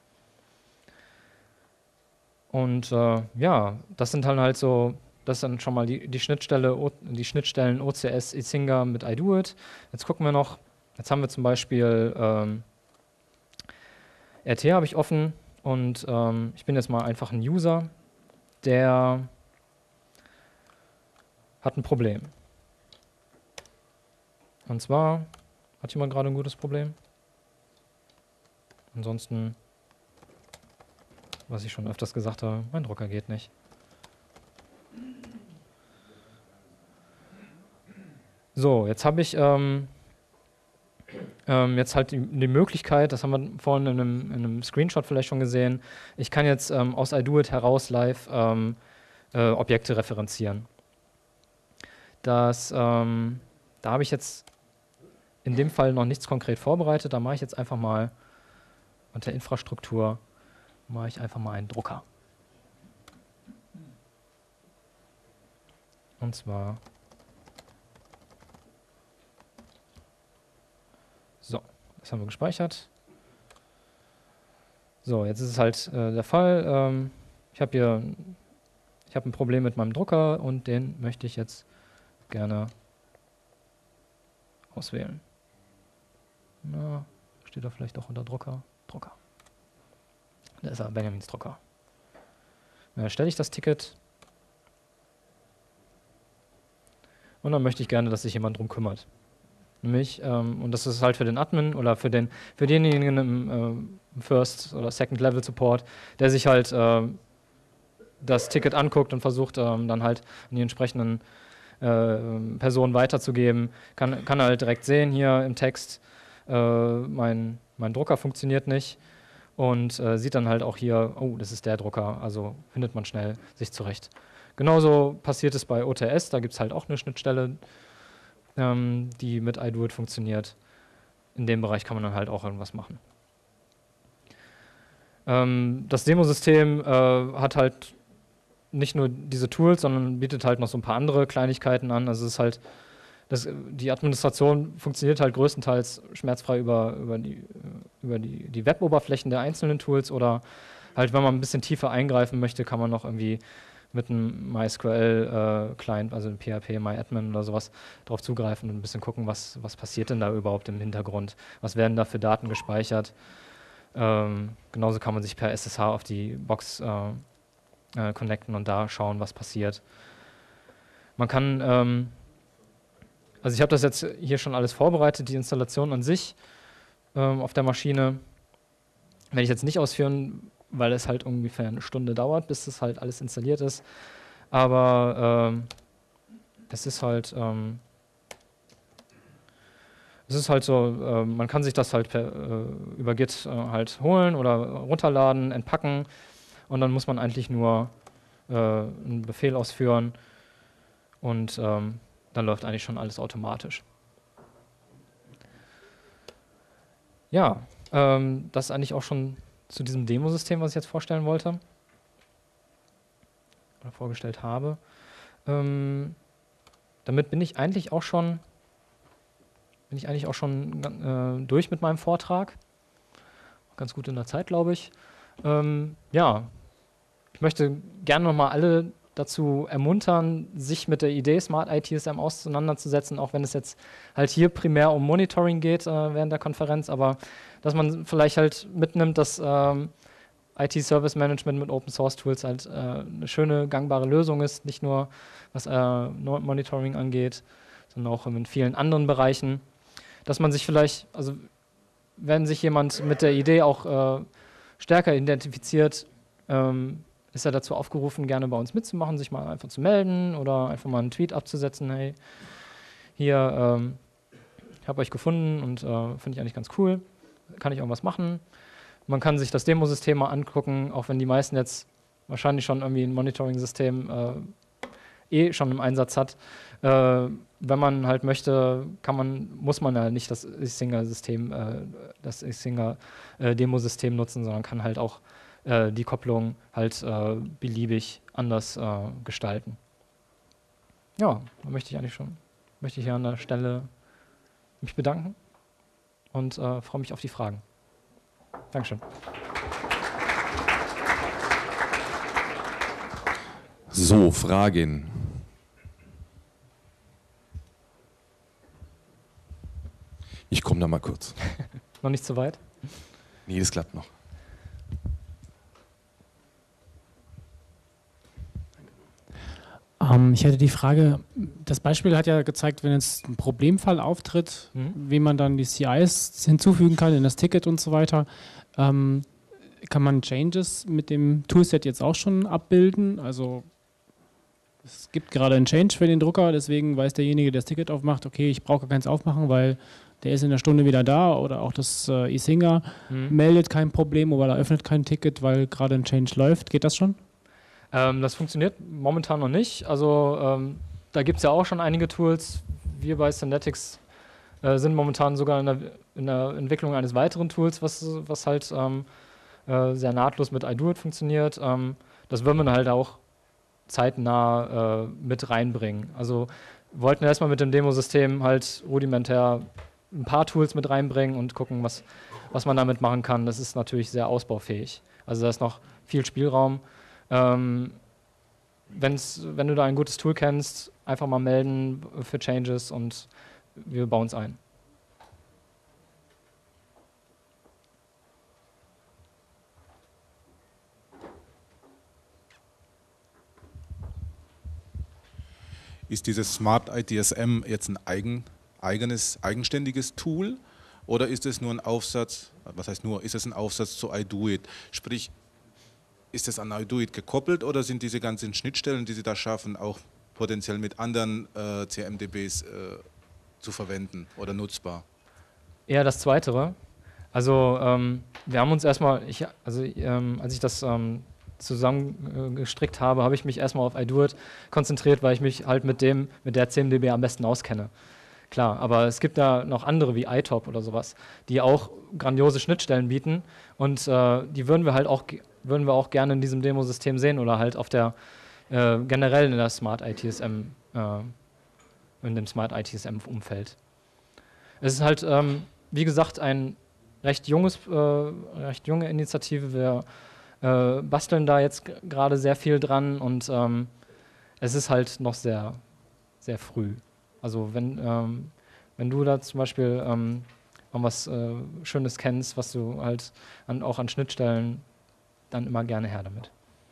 Und ja, das sind dann halt so, das ist dann schon mal die Schnittstellen OCS Isinga mit iDoIt. Jetzt gucken wir noch, jetzt haben wir zum Beispiel RT habe ich offen und ich bin jetzt mal einfach ein User, der hat ein Problem. Und zwar, hat jemand gerade ein gutes Problem? Ansonsten, was ich schon öfters gesagt habe, mein Drucker geht nicht. So, jetzt habe ich jetzt halt die Möglichkeit, das haben wir vorhin in einem Screenshot vielleicht schon gesehen, ich kann jetzt aus iDoIt heraus live Objekte referenzieren. Da habe ich jetzt in dem Fall noch nichts konkret vorbereitet, da mache ich jetzt einfach mal unter Infrastruktur, mache ich einfach mal einen Drucker. Und zwar so, das haben wir gespeichert. So, jetzt ist es halt der Fall, ich habe ein Problem mit meinem Drucker und den möchte ich jetzt gerne auswählen. Na, steht da vielleicht auch unter Drucker? Drucker. Da ist er, Benjamins Drucker. Stelle ich das Ticket und dann möchte ich gerne, dass sich jemand drum kümmert. Nämlich, und das ist halt für den Admin oder für denjenigen im First- oder Second-Level-Support, der sich halt das Ticket anguckt und versucht dann halt an die entsprechenden Personen weiterzugeben, kann halt direkt sehen hier im Text, mein Drucker funktioniert nicht und sieht dann halt auch hier, oh, das ist der Drucker, also findet man schnell sich zurecht. Genauso passiert es bei OTS, da gibt es halt auch eine Schnittstelle, die mit iDoIt funktioniert. In dem Bereich kann man dann halt auch irgendwas machen. Das Demosystem hat halt nicht nur diese Tools, sondern bietet halt noch so ein paar andere Kleinigkeiten an. Also es ist halt, die Administration funktioniert halt größtenteils schmerzfrei über die Web-Oberflächen der einzelnen Tools oder halt, wenn man ein bisschen tiefer eingreifen möchte, kann man noch irgendwie mit einem MySQL-Client, also einem PHP, MyAdmin oder sowas, drauf zugreifen und ein bisschen gucken, was passiert denn da überhaupt im Hintergrund, was werden da für Daten gespeichert. Genauso kann man sich per SSH auf die Box connecten und da schauen, was passiert. Man kann, also ich habe das jetzt hier schon alles vorbereitet, die Installation an sich auf der Maschine werde ich jetzt nicht ausführen, weil es halt ungefähr eine Stunde dauert, bis das halt alles installiert ist. Aber es ist halt so, man kann sich das halt über Git halt holen oder runterladen, entpacken und dann muss man eigentlich nur einen Befehl ausführen und dann läuft eigentlich schon alles automatisch. Ja, das ist eigentlich auch schon zu diesem Demosystem, was ich jetzt vorstellen wollte oder vorgestellt habe. Damit bin ich eigentlich auch schon durch mit meinem Vortrag. Ganz gut in der Zeit, glaube ich. Ja, ich möchte gerne nochmal alle dazu ermuntern, sich mit der Idee Smart ITSM auseinanderzusetzen, auch wenn es jetzt halt hier primär um Monitoring geht während der Konferenz, aber dass man vielleicht halt mitnimmt, dass IT-Service Management mit Open-Source-Tools halt eine schöne, gangbare Lösung ist, nicht nur was Monitoring angeht, sondern auch in vielen anderen Bereichen. Dass man sich vielleicht, also wenn sich jemand mit der Idee auch stärker identifiziert, ist er dazu aufgerufen, gerne bei uns mitzumachen, sich mal einfach zu melden oder einfach mal einen Tweet abzusetzen, hey, hier, ich habe euch gefunden und finde ich eigentlich ganz cool, kann ich irgendwas machen. Man kann sich das Demosystem mal angucken, auch wenn die meisten jetzt wahrscheinlich schon irgendwie ein Monitoring-System schon im Einsatz hat. Wenn man halt möchte, muss man ja nicht das Isinger-System, das Isinger-Demosystem nutzen, sondern kann halt auch die Kopplung halt beliebig anders gestalten. Ja, da möchte ich hier an der Stelle mich bedanken und freue mich auf die Fragen. Dankeschön. So, Fragen. Ich komme da mal kurz. Noch nicht so weit? Nee, das klappt noch. Ich hätte die Frage, das Beispiel hat ja gezeigt, wenn jetzt ein Problemfall auftritt, wie man dann die CIs hinzufügen kann in das Ticket und so weiter. Kann man Changes mit dem Toolset jetzt auch schon abbilden? Also es gibt gerade einen Change für den Drucker, deswegen weiß derjenige, der das Ticket aufmacht, okay, ich brauche gar keins aufmachen, weil der ist in einer Stunde wieder da, oder auch das Isinger meldet kein Problem oder öffnet kein Ticket, weil gerade ein Change läuft. Geht das schon? Das funktioniert momentan noch nicht. Also da gibt es ja auch schon einige Tools. Wir bei Synthetics sind momentan sogar in der Entwicklung eines weiteren Tools, was halt sehr nahtlos mit iDoIt funktioniert. Das würden wir halt auch zeitnah mit reinbringen. Also wollten wir erstmal mit dem Demosystem halt rudimentär ein paar Tools mit reinbringen und gucken, was man damit machen kann. Das ist natürlich sehr ausbaufähig. Also da ist noch viel Spielraum. Wenn du da ein gutes Tool kennst, einfach mal melden für Changes und wir bauen es ein. ist dieses Smart ITSM jetzt ein eigenständiges Tool oder ist es nur ein Aufsatz, was heißt nur, ist es ein Aufsatz zu iDoIT? Sprich, ist es an iDoIT gekoppelt oder sind diese ganzen Schnittstellen, die Sie da schaffen, auch potenziell mit anderen CMDBs zu verwenden oder nutzbar? Eher das Zweitere. Also wir haben uns erstmal, als ich das zusammengestrickt habe ich mich erstmal auf iDoIT konzentriert, weil ich mich halt mit der CMDB am besten auskenne. Klar, aber es gibt da noch andere wie iTop oder sowas, die auch grandiose Schnittstellen bieten und die würden wir auch gerne in diesem Demosystem sehen oder halt auf der generell in der Smart ITSM in dem Smart ITSM Umfeld. Es ist halt wie gesagt ein recht junge Initiative. Wir basteln da jetzt gerade sehr viel dran und es ist halt noch sehr, sehr früh. Also wenn du da zum Beispiel was Schönes kennst, was du halt auch an Schnittstellen, dann immer gerne her damit.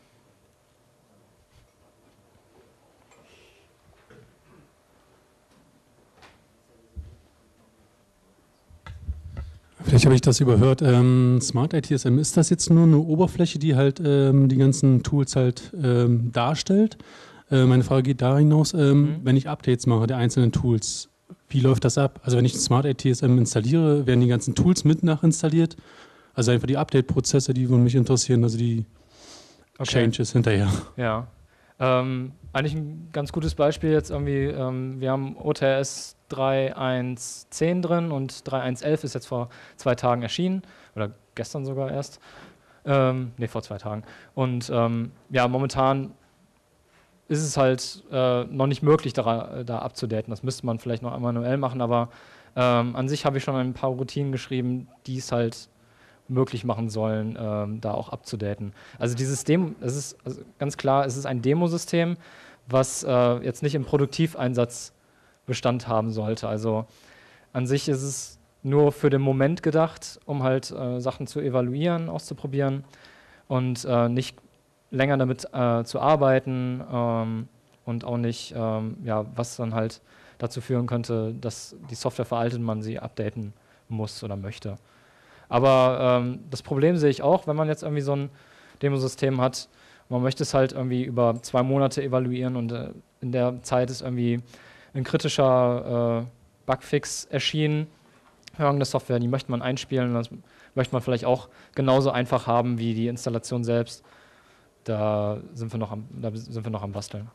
Vielleicht habe ich das überhört. Smart ITSM, ist das jetzt nur eine Oberfläche, die halt die ganzen Tools halt darstellt? Meine Frage geht da hinaus, wenn ich Updates mache der einzelnen Tools, wie läuft das ab? Also wenn ich Smart ITSM installiere, werden die ganzen Tools mit nachinstalliert? Also einfach die Update-Prozesse, die würden mich interessieren, also die Changes hinterher. Ja, eigentlich ein ganz gutes Beispiel jetzt irgendwie, wir haben OTRS 3.1.10 drin und 3.1.11 ist jetzt vor 2 Tagen erschienen, oder gestern sogar erst, vor 2 Tagen. Und ja, momentan ist es halt noch nicht möglich, da abzudaten. Das müsste man vielleicht noch manuell machen, aber an sich habe ich schon ein paar Routinen geschrieben, die es halt möglich machen sollen, da auch abzudaten. Also dieses Demo, es ist also ganz klar, es ist ein Demosystem, was jetzt nicht im Produktiveinsatz Bestand haben sollte. Also an sich ist es nur für den Moment gedacht, um halt Sachen zu evaluieren, auszuprobieren und nicht länger damit zu arbeiten und auch nicht, was dann halt dazu führen könnte, dass die Software veraltet und man sie updaten muss oder möchte. Aber das Problem sehe ich auch, wenn man jetzt irgendwie so ein Demosystem hat, man möchte es halt irgendwie über 2 Monate evaluieren und in der Zeit ist irgendwie ein kritischer Bugfix erschienen für irgendeine Software, die möchte man einspielen, das möchte man vielleicht auch genauso einfach haben wie die Installation selbst. Da sind wir noch am Basteln.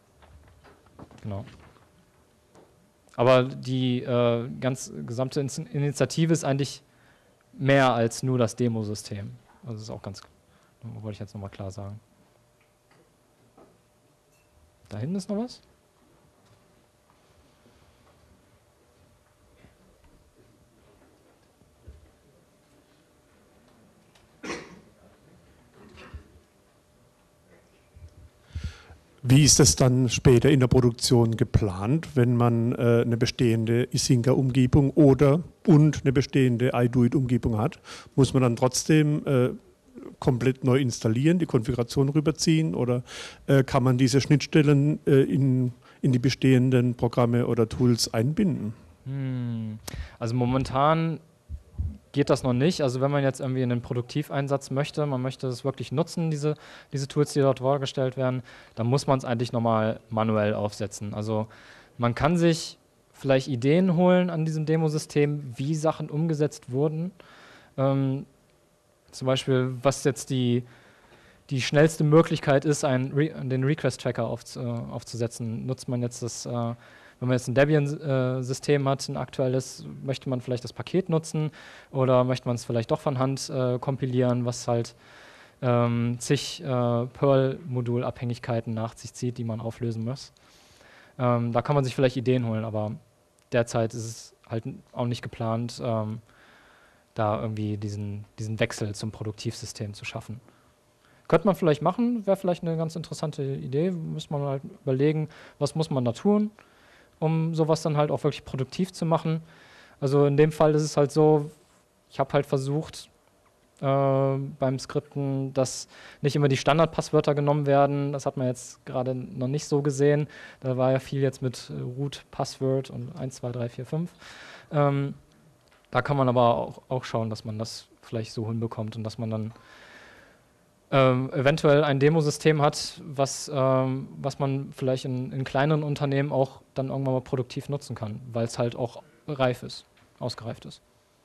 Genau. Aber die gesamte Initiative ist eigentlich mehr als nur das Demosystem. Also das ist auch wollte ich jetzt nochmal klar sagen. Da hinten ist noch was? Wie ist das dann später in der Produktion geplant, wenn man eine bestehende Isinga-Umgebung und eine bestehende iDoIT-Umgebung hat? Muss man dann trotzdem komplett neu installieren, die Konfiguration rüberziehen oder kann man diese Schnittstellen in die bestehenden Programme oder Tools einbinden? Also momentan geht das noch nicht. Also wenn man jetzt irgendwie in den Produktiveinsatz möchte, man möchte es wirklich nutzen, diese Tools, die dort vorgestellt werden, dann muss man es eigentlich nochmal manuell aufsetzen. Also man kann sich vielleicht Ideen holen an diesem Demosystem, wie Sachen umgesetzt wurden. Zum Beispiel, was jetzt die schnellste Möglichkeit ist, den Request-Tracker aufzusetzen. Nutzt man jetzt wenn man jetzt ein Debian-System hat, ein aktuelles, möchte man vielleicht das Paket nutzen oder möchte man es vielleicht doch von Hand kompilieren, was halt zig Perl-Modulabhängigkeiten nach sich zieht, die man auflösen muss. Da kann man sich vielleicht Ideen holen, aber derzeit ist es halt auch nicht geplant, da irgendwie diesen Wechsel zum Produktivsystem zu schaffen. Könnte man vielleicht machen, wäre vielleicht eine ganz interessante Idee, müsste man halt überlegen, was muss man da tun, um sowas dann halt auch wirklich produktiv zu machen. Also in dem Fall ist es halt so, ich habe halt versucht, beim Skripten, dass nicht immer die Standardpasswörter genommen werden. Das hat man jetzt gerade noch nicht so gesehen. Da war ja viel jetzt mit Root, Password und 1, 2, 3, 4, 5. Da kann man aber auch schauen, dass man das vielleicht so hinbekommt und dass man dann eventuell ein Demosystem hat, was man vielleicht in kleineren Unternehmen auch dann irgendwann mal produktiv nutzen kann, weil es halt auch reif ist, ausgereift ist.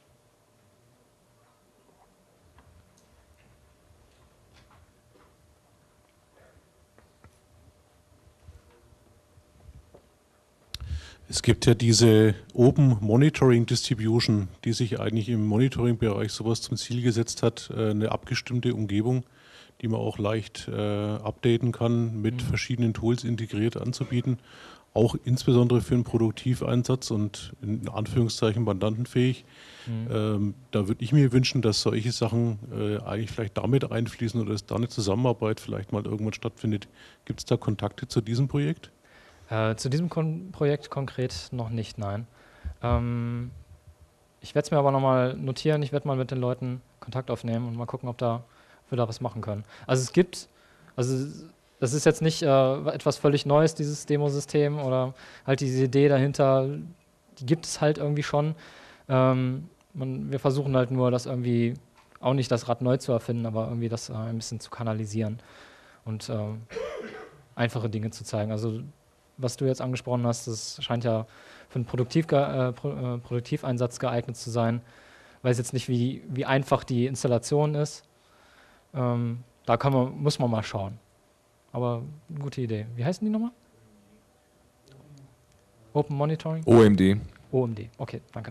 Es gibt ja diese Open Monitoring Distribution, die sich eigentlich im Monitoring-Bereich sowas zum Ziel gesetzt hat, eine abgestimmte Umgebung, die man auch leicht updaten kann, mit verschiedenen Tools integriert anzubieten, auch insbesondere für einen Produktiveinsatz und in Anführungszeichen mandantenfähig. Da würde ich mir wünschen, dass solche Sachen eigentlich vielleicht damit einfließen oder dass da eine Zusammenarbeit vielleicht mal irgendwann stattfindet. Gibt es da Kontakte zu diesem Projekt? Zu diesem Projekt konkret noch nicht, nein. Ich werde es mir aber nochmal notieren, ich werde mal mit den Leuten Kontakt aufnehmen und mal gucken, ob wir da was machen können. Also das ist jetzt nicht etwas völlig Neues, dieses Demosystem oder halt diese Idee dahinter, die gibt es halt irgendwie schon. Wir versuchen halt nur, das irgendwie, auch nicht das Rad neu zu erfinden, aber irgendwie das ein bisschen zu kanalisieren und einfache Dinge zu zeigen. Also was du jetzt angesprochen hast, das scheint ja für einen Produktiveinsatz geeignet zu sein. Ich weiß jetzt nicht, wie einfach die Installation ist. Da muss man mal schauen. Aber eine gute Idee. Wie heißen die nochmal? Open Monitoring? OMD. OMD, okay, danke.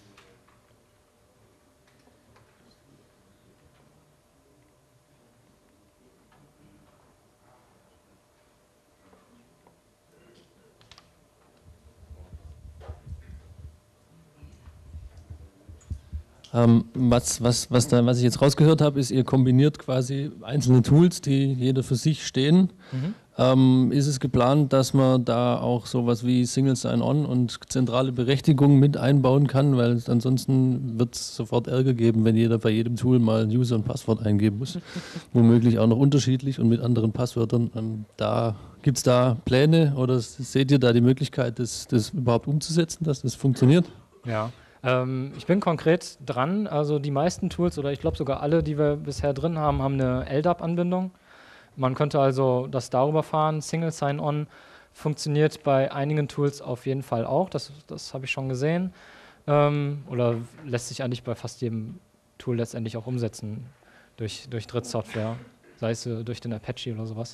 Was ich jetzt rausgehört habe, ist, ihr kombiniert quasi einzelne Tools, die jeder für sich stehen. Ist es geplant, dass man da auch sowas wie Single Sign-On und zentrale Berechtigung mit einbauen kann? Weil ansonsten wird es sofort Ärger geben, wenn jeder bei jedem Tool mal ein User und Passwort eingeben muss. Womöglich auch noch unterschiedlich und mit anderen Passwörtern. Gibt es da Pläne oder seht ihr da die Möglichkeit, das überhaupt umzusetzen, dass das funktioniert? Ja. Ich bin konkret dran, also die meisten Tools oder ich glaube sogar alle, die wir bisher drin haben, haben eine LDAP-Anbindung. Man könnte also das darüber fahren. Single Sign-On funktioniert bei einigen Tools auf jeden Fall auch, das habe ich schon gesehen. Oder lässt sich eigentlich bei fast jedem Tool letztendlich auch umsetzen durch Drittsoftware, sei es durch den Apache oder sowas.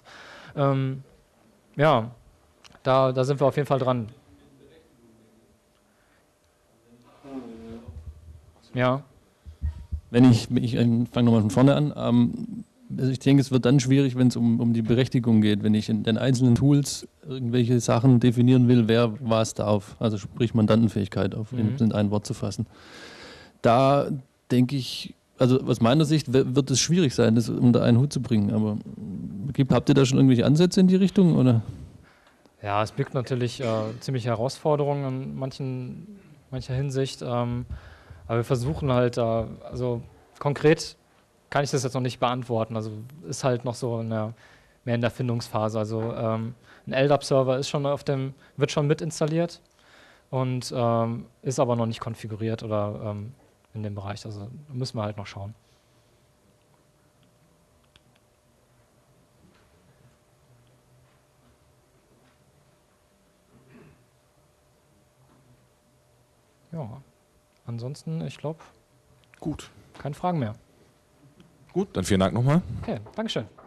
Ja, da sind wir auf jeden Fall dran. Ja. Ich fange nochmal von vorne an. Also ich denke, es wird dann schwierig, wenn es um die Berechtigung geht, wenn ich in den einzelnen Tools irgendwelche Sachen definieren will, wer was darf. Also sprich Mandantenfähigkeit in ein Wort zu fassen. Da denke ich, also aus meiner Sicht wird es schwierig sein, das unter einen Hut zu bringen. Aber habt ihr da schon irgendwelche Ansätze in die Richtung? Oder? Ja, es birgt natürlich ziemliche Herausforderungen in mancher Hinsicht. Aber wir versuchen halt, also konkret kann ich das jetzt noch nicht beantworten. Also ist halt noch so mehr in der Findungsphase. Also ein LDAP-Server wird schon mit installiert und ist aber noch nicht konfiguriert oder in dem Bereich. Also da müssen wir halt noch schauen. Ja. Ansonsten, ich glaube, Gut. keine Fragen mehr. Gut, dann vielen Dank nochmal. Okay, Dankeschön.